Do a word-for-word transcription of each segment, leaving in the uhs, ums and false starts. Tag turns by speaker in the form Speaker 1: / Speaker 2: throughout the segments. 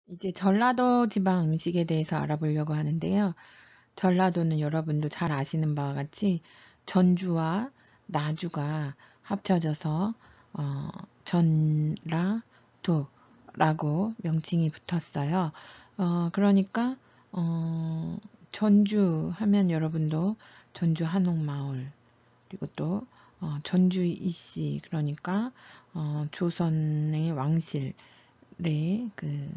Speaker 1: 이제 전라도 지방 음식에 대해서 알아보려고 하는데요. 전라도는 여러분도 잘 아시는 바와 같이 전주와 나주가 합쳐져서 어, 전라도라고 명칭이 붙었어요. 어, 그러니까 어, 전주 하면 여러분도 전주 한옥마을 그리고 또 어, 전주 이씨 그러니까 어, 조선의 왕실의 그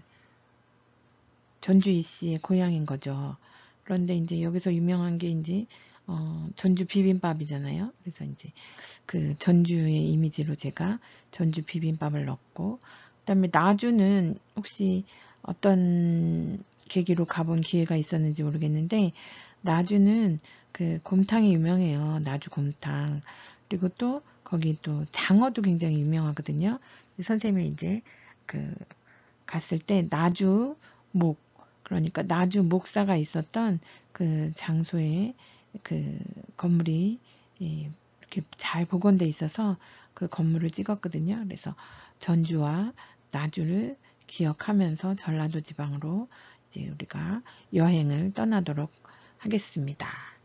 Speaker 1: 전주 이씨의 고향인 거죠. 그런데 이제 여기서 유명한 게 이제 어, 전주 비빔밥이잖아요. 그래서 이제 그 전주의 이미지로 제가 전주 비빔밥을 넣었고, 그다음에 나주는 혹시 어떤 계기로 가본 기회가 있었는지 모르겠는데 나주는 그 곰탕이 유명해요. 나주 곰탕. 그리고 또 거기 또 장어도 굉장히 유명하거든요. 선생님이 이제 그 갔을 때 나주 목 그러니까 나주 목사가 있었던 그 장소에 그 건물이 이렇게 잘 복원돼 있어서 그 건물을 찍었거든요. 그래서 전주와 나주를 기억하면서 전라도 지방으로 이제 우리가 여행을 떠나도록 하겠습니다.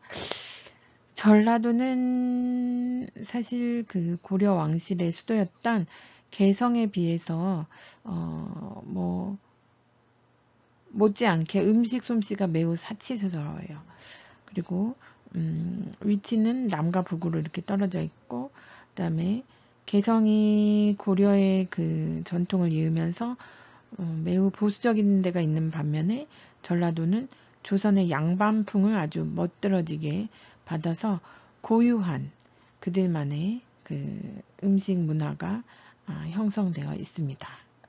Speaker 1: 전라도는 사실 그 고려 왕실의 수도였던 개성에 비해서 어뭐 못지않게 음식 솜씨가 매우 사치스러워요. 그리고 음, 위치는 남과 북으로 이렇게 떨어져 있고, 그다음에 개성이 고려의 그 전통을 이으면서 어, 매우 보수적인 데가 있는 반면에 전라도는 조선의 양반풍을 아주 멋들어지게 받아서 고유한 그들만의 그 음식 문화가 아, 형성되어 있습니다.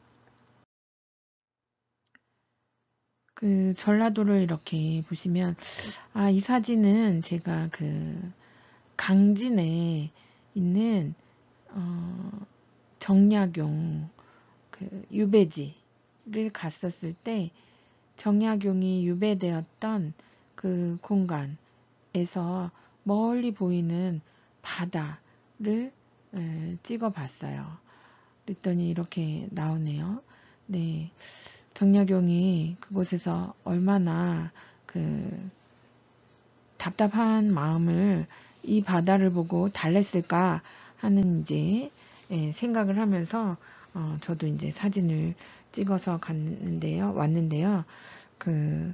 Speaker 1: 그 전라도를 이렇게 보시면 아, 이 사진은 제가 그 강진에 있는 어, 정약용 그 유배지를 갔었을 때 정약용이 유배되었던 그 공간에서 멀리 보이는 바다를 에, 찍어봤어요. 그랬더니 이렇게 나오네요. 네, 정약용이 그곳에서 얼마나 그 답답한 마음을 이 바다를 보고 달랬을까 하는 이제 예, 생각을 하면서 어, 저도 이제 사진을 찍어서 갔는데요, 왔는데요. 그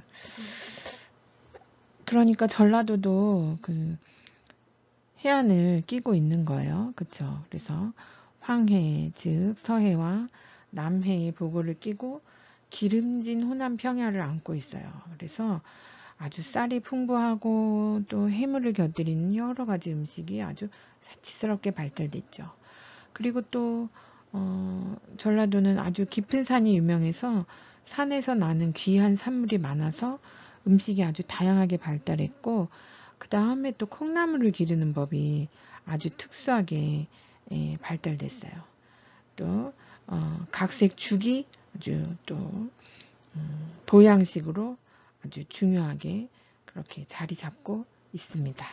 Speaker 1: 그러니까 전라도도 그 해안을 끼고 있는 거예요, 그쵸? 그래서 황해 즉 서해와 남해의 보고를 끼고 기름진 호남 평야를 안고 있어요. 그래서 아주 쌀이 풍부하고 또 해물을 곁들이는 여러 가지 음식이 아주 사치스럽게 발달됐죠. 그리고 또 어, 전라도는 아주 깊은 산이 유명해서 산에서 나는 귀한 산물이 많아서 음식이 아주 다양하게 발달했고 그 다음에 또 콩나물을 기르는 법이 아주 특수하게 예, 발달됐어요. 또 어, 각색 죽이 아주 또 음, 보양식으로 아주 중요하게 그렇게 자리 잡고 있습니다.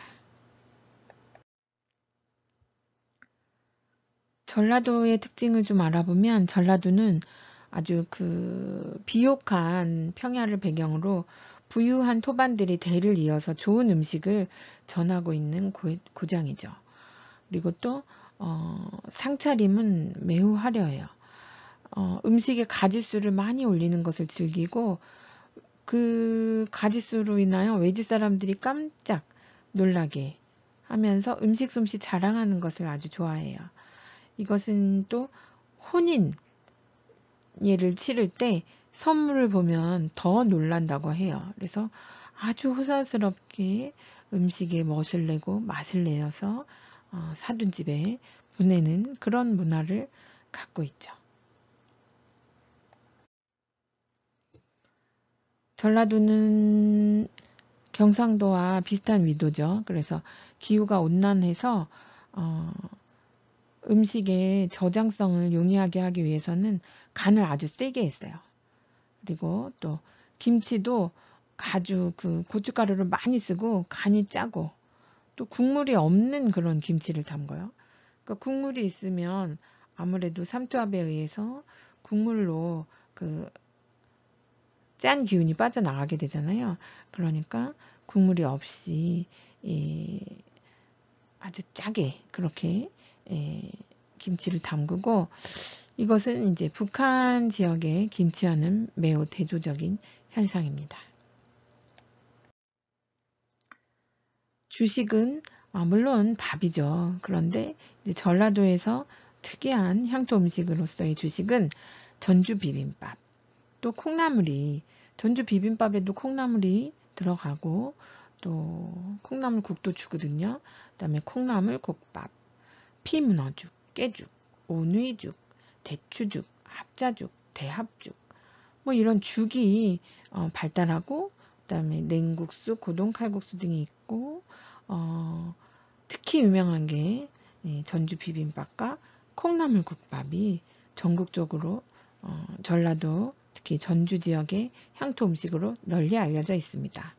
Speaker 1: 전라도의 특징을 좀 알아보면 전라도는 아주 그 비옥한 평야를 배경으로 부유한 토반들이 대를 이어서 좋은 음식을 전하고 있는 고, 고장이죠. 그리고 또 어, 상차림은 매우 화려해요. 어, 음식에 가짓수를 많이 올리는 것을 즐기고 그 가짓수로 인하여 외지 사람들이 깜짝 놀라게 하면서 음식 솜씨 자랑하는 것을 아주 좋아해요. 이것은 또 혼인 예를 치를 때 선물을 보면 더 놀란다고 해요. 그래서 아주 호사스럽게 음식에 멋을 내고 맛을 내어서 어, 사돈집에 보내는 그런 문화를 갖고 있죠. 전라도는 경상도와 비슷한 위도죠. 그래서 기후가 온난해서 어, 음식의 저장성을 용이하게 하기 위해서는 간을 아주 세게 했어요. 그리고 또 김치도 아주 그 고춧가루를 많이 쓰고 간이 짜고 또 국물이 없는 그런 김치를 담궈요. 그러니까 국물이 있으면 아무래도 삼투압에 의해서 국물로 그 짠 기운이 빠져나가게 되잖아요. 그러니까 국물이 없이 예, 아주 짜게 그렇게 예, 김치를 담그고 이것은 이제 북한 지역의 김치와는 매우 대조적인 현상입니다. 주식은 아, 물론 밥이죠. 그런데 이제 전라도에서 특이한 향토 음식으로서의 주식은 전주 비빔밥, 또 콩나물이 전주 비빔밥에도 콩나물이 들어가고 또 콩나물 국도 주거든요. 그다음에 콩나물 국밥, 피문어죽, 깨죽, 오누이죽, 대추죽, 합자죽, 대합죽 뭐 이런 죽이 어, 발달하고 그다음에 냉국수, 고동칼국수 등이 있고 어, 특히 유명한 게 전주 비빔밥과 콩나물 국밥이 전국적으로 어, 전라도 특히 전주 지역의 향토 음식으로 널리 알려져 있습니다.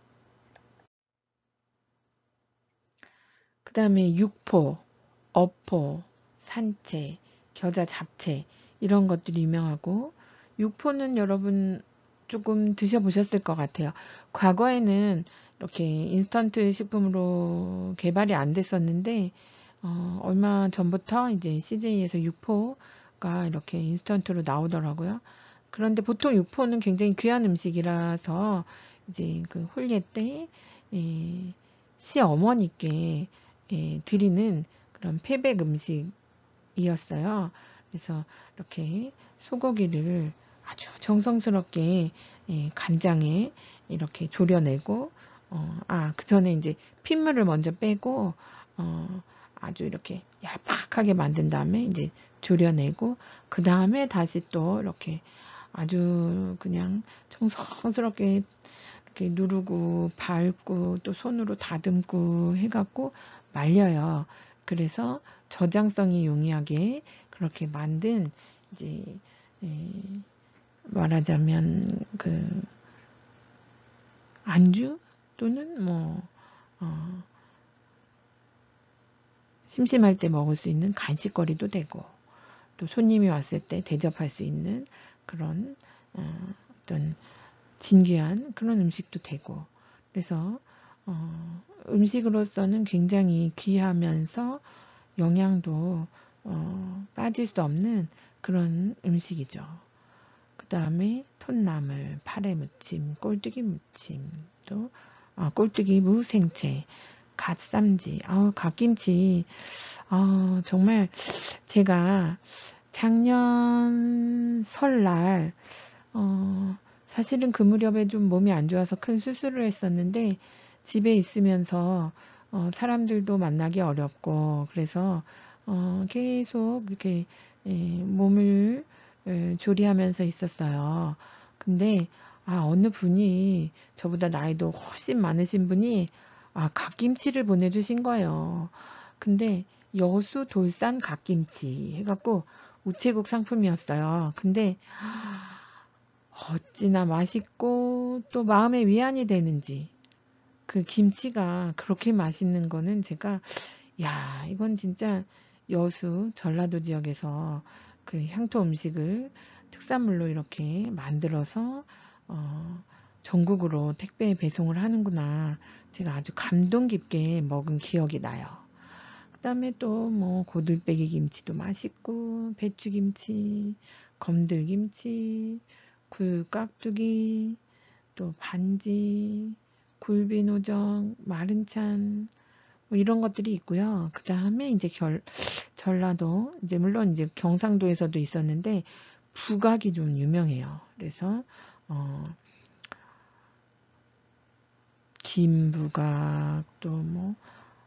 Speaker 1: 그 다음에 육포, 어포, 산채, 겨자 잡채 이런 것들이 유명하고 육포는 여러분 조금 드셔보셨을 것 같아요. 과거에는 이렇게 인스턴트 식품으로 개발이 안 됐었는데 어, 얼마 전부터 이제 씨제이에서 육포가 이렇게 인스턴트로 나오더라고요. 그런데 보통 육포는 굉장히 귀한 음식이라서 이제 그 홀례 때 예, 시어머니께 예, 드리는 그런 패백 음식이었어요. 그래서 이렇게 소고기를 아주 정성스럽게 예, 간장에 이렇게 졸여내고 어, 아, 그 전에 이제 핏물을 먼저 빼고 어, 아주 이렇게 얄팍하게 만든 다음에 이제 졸여내고 그 다음에 다시 또 이렇게 아주 그냥 정성스럽게 이렇게 누르고 밟고 또 손으로 다듬고 해갖고 말려요. 그래서 저장성이 용이하게 그렇게 만든 이제 에, 말하자면 그 안주 또는 뭐 어, 심심할 때 먹을 수 있는 간식거리도 되고 또 손님이 왔을 때 대접할 수 있는 그런 어, 어떤 진귀한 그런 음식도 되고 그래서 어, 음식으로서는 굉장히 귀하면서 영양도 어, 빠질 수 없는 그런 음식이죠. 그 다음에 톳나물, 파래무침, 꼴뚜기 무침, 또 아, 꼴뚜기 무생채, 갓쌈지, 아우 갓김치, 아 정말 제가 작년 설날 어, 사실은 그 무렵에 좀 몸이 안 좋아서 큰 수술을 했었는데 집에 있으면서 어, 사람들도 만나기 어렵고 그래서 어, 계속 이렇게 예, 몸을 예, 조리하면서 있었어요. 근데 아, 어느 분이 저보다 나이도 훨씬 많으신 분이 아, 갓김치를 보내주신 거예요. 근데 여수 돌산 갓김치 해갖고 우체국 상품이었어요. 근데 어찌나 맛있고 또 마음의 위안이 되는지 그 김치가 그렇게 맛있는 거는 제가 야 이건 진짜 여수 전라도 지역에서 그 향토 음식을 특산물로 이렇게 만들어서 어, 전국으로 택배 배송을 하는구나 제가 아주 감동 깊게 먹은 기억이 나요. 그 다음에 또 뭐 고들빼기 김치도 맛있고 배추김치 검들김치 굴깍두기, 또 반지, 굴비노정, 마른찬 뭐 이런 것들이 있고요. 그 다음에 이제 결, 전라도 이제 물론 이제 경상도에서도 있었는데 부각이 좀 유명해요. 그래서 어, 김부각 또 뭐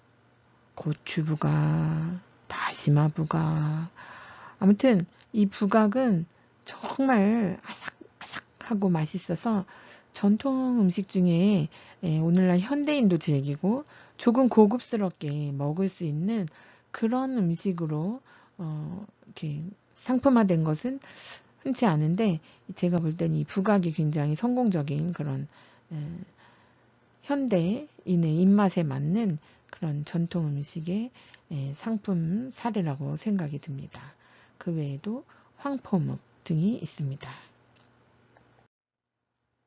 Speaker 1: 고추부각, 다시마부각 아무튼 이 부각은 정말 아삭아삭하고 맛있어서 전통 음식 중에 예, 오늘날 현대인도 즐기고 조금 고급스럽게 먹을 수 있는 그런 음식으로 어, 이렇게 상품화된 것은 흔치 않은데 제가 볼 때는 이 부각이 굉장히 성공적인 그런 에, 현대인의 입맛에 맞는 그런 전통 음식의 에, 상품 사례라고 생각이 듭니다. 그 외에도 황포묵 등이 있습니다.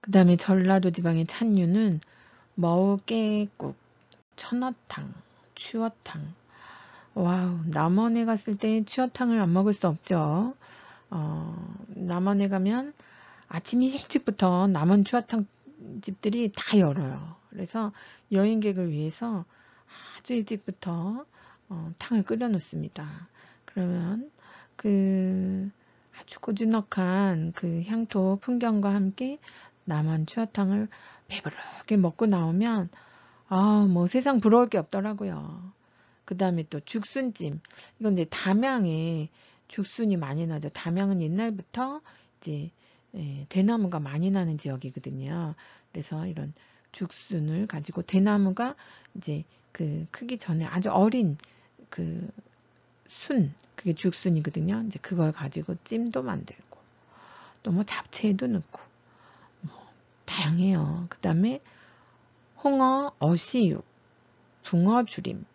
Speaker 1: 그 다음에 전라도 지방의 찬류는 머우 깨국, 천어탕, 추어탕. 와우, 남원에 갔을 때 추어탕을 안 먹을 수 없죠. 어, 남원에 가면 아침 일찍부터 남원 추어탕 집들이 다 열어요. 그래서 여행객을 위해서 아주 일찍부터 어, 탕을 끓여 놓습니다. 그러면 그 아주 고즈넉한 그 향토 풍경과 함께 남원 추어탕을 배부르게 먹고 나오면 아, 뭐 세상 부러울 게 없더라고요. 그 다음에 또 죽순찜. 이건 이제 담양에 죽순이 많이 나죠. 담양은 옛날부터 이제 예, 대나무가 많이 나는 지역이거든요. 그래서 이런 죽순을 가지고 대나무가 이제 그 크기 전에 아주 어린 그 순, 그게 죽순이거든요. 이제 그걸 가지고 찜도 만들고 또 뭐 잡채에도 넣고 뭐 다양해요. 그 다음에 홍어 어시육, 붕어주림,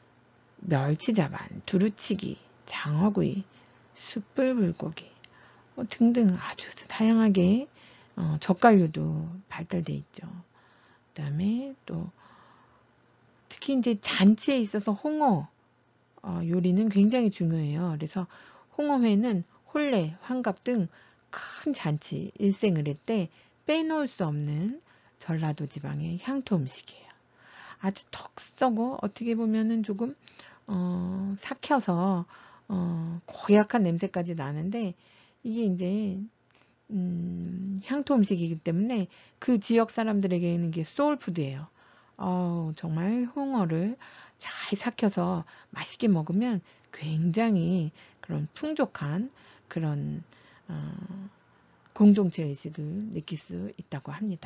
Speaker 1: 멸치자반, 두루치기, 장어구이, 숯불불고기 뭐 등등 아주 다양하게 어, 젓갈류도 발달돼 있죠. 그 다음에 또 특히 이제 잔치에 있어서 홍어 어, 요리는 굉장히 중요해요. 그래서 홍어회는 혼례, 환갑 등 큰 잔치, 일생을 때 빼놓을 수 없는 전라도 지방의 향토 음식이에요. 아주 턱 썩어 어떻게 보면은 조금 어, 삭혀서 어, 고약한 냄새까지 나는데 이게 이제 음, 향토 음식이기 때문에 그 지역 사람들에게는 이게 소울푸드예요. 어, 정말 홍어를 잘 삭혀서 맛있게 먹으면 굉장히 그런 풍족한 그런 어, 공동체 의식을 느낄 수 있다고 합니다.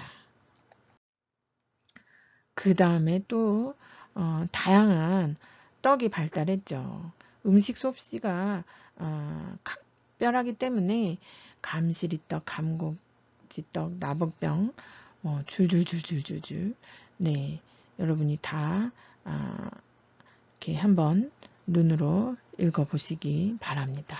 Speaker 1: 그 다음에 또 어, 다양한 떡이 발달했죠. 음식 솜씨가 어, 각별하기 때문에 감시리떡, 감곡지떡, 나복병, 어, 줄줄줄줄줄줄 네, 여러분이 다 아, 이렇게 한번 눈으로 읽어보시기 바랍니다.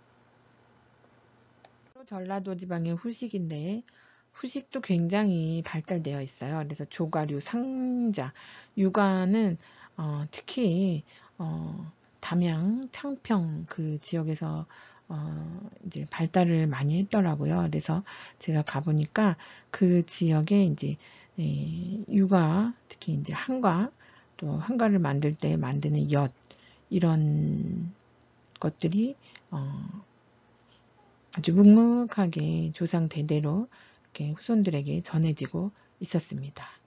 Speaker 1: 전라도 지방의 후식인데 후식도 굉장히 발달되어 있어요. 그래서 조가류, 상자, 육아는 어, 특히 어, 담양, 창평 그 지역에서 어, 이제 발달을 많이 했더라고요. 그래서 제가 가보니까 그 지역에 이제 에, 육아, 특히 이제 한과 또 한과를 만들 때 만드는 엿 이런 것들이 어, 아주 묵묵하게 조상 대대로 이렇게 후손들에게 전해지고 있었습니다.